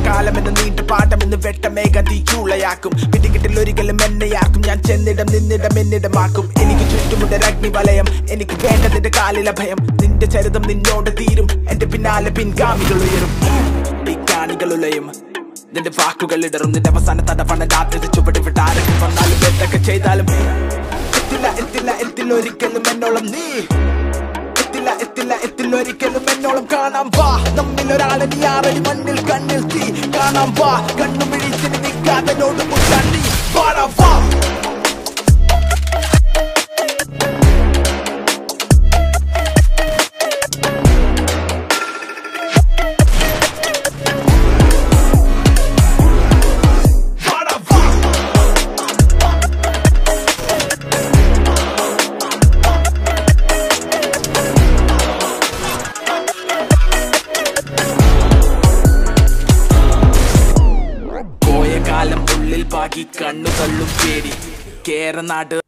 കാലമെന്ന് നീണ്ട പാഠമെന്ന് വെട്ടമേഘ തീച്ചൂളയാക്കും പിടികിട്ടിലൊരിക്കലും എന്നെയാക്കും ഞാൻ ചെന്നിടം നിന്നിടം എന്നിടമാക്കും എനിക്ക് ചുറ്റുമുണ്ട് അഗ്നിവലയം എനിക്ക് വേണ്ടതിന്റെ കാലില ഭയം നിന്റെ ചരിതം നിന്നോട് തീരും എന്റെ പിന്നാലെ പിൻഗാമികൾ ഉയരും പിൻഗാമികളുലയും നിന്റെ വാക്കുകൾ ഇടറും നിന്റെ അവസാന തടവണ രാത്രി ചുവട് വിട്ടാരൊക്കെ വന്നാലും എന്തൊക്കെ ചെയ്താലും എത്തില്ല ഒരിക്കലും എന്നോളം നീ എത്തില്ലൊരിക്കലും എന്നോളം കാണാം വാ നമ്മിലൊരാളെ നീ ആറടി മണ്ണിൽ കണ്ണിൽ തീ കാണാം വാ കണ്ണു പിടിച്ചിന് നിൽക്കാതെ നോട് മുട്ടാണ്ടി വാടാ വാ കാലം ഉള്ളിൽ ബാക്കി കണ്ണു തള്ളും പേടി കേരനാട്